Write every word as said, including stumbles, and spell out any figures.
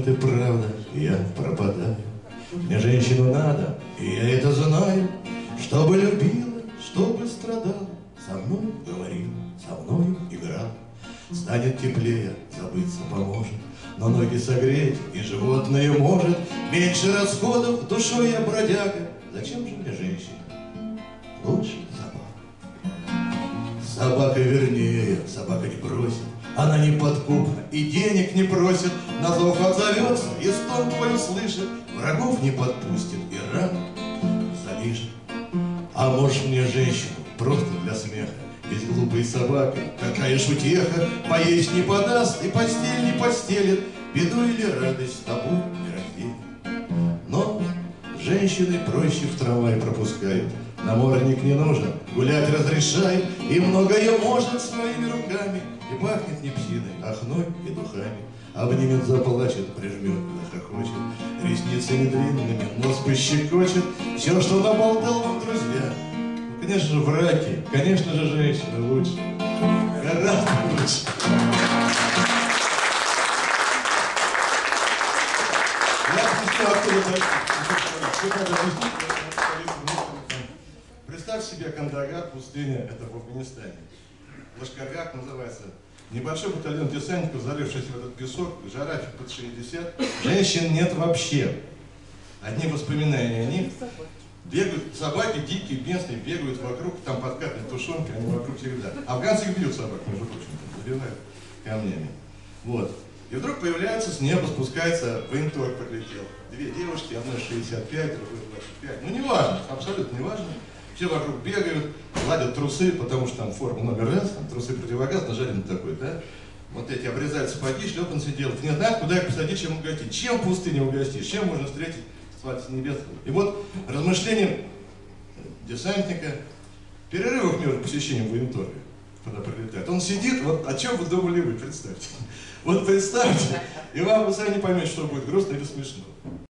и правда, я пропадаю. Мне женщину надо, и я это знаю, чтобы любила, чтобы страдала, со мной говорила, со мной играла. Станет теплее, забыться поможет, но ноги согреть и животное может. Меньше расходов, душой я бродяга. Зачем же мне женщина? Лучше собака. Собака вернее, собака не бросит, она не подкупна и денег не просит. На зов отзовется и стон твой услышит, врагов не подпустит и рану залижет. А может мне женщину просто для смеха, ведь глупой собакой какая ж утеха. Поесть не подаст и постель не постелит, беду или радость с тобой не разделит. Но женщины проще в трамвай пропускают, намордник не нужен, гулять разрешает, и многое может своими руками, и пахнет не псиной, а хной и духами. Обнимет, заплачет, прижмет, захохочет, ресницами длинными нос пощекочет. Все, что наболтал вам, друзья, ну, конечно же, враки, конечно же, женщины лучше, гораздо лучше. Я объясню, откуда представь себе Кандагар, пустыня, это в Афганистане. Лашкаргах называется. Небольшой батальон десантников, залившись в этот песок, жара под шестьдесят. Женщин нет вообще. Одни воспоминания о них. Бегают собаки, дикие, местные, бегают вокруг, там подкатывают тушенки, они вокруг всегда. Афганцы бьют собак, между прочим, забивают камнями. Вот. И вдруг появляется с неба, спускается, военторг прилетел. Две девушки, одна шестьдесят пять, другой двадцать пять. Ну, не важно, абсолютно не важно. Все вокруг бегают, гладят трусы, потому что там форма номер раз, там трусы противогаз, нажаренный такой, да? Вот эти обрезают сапоги, шлепанцы делают. Не знают, куда их посадить, чем угостить. Чем в пустыне угостишь, чем можно встретить с небесным. И вот размышлением десантника, перерывов между посещением военторга, когда прилетает. Он сидит, вот о чем вы думали вы, представьте. Вот представьте, и вам вы сами не поймете, что будет грустно или смешно.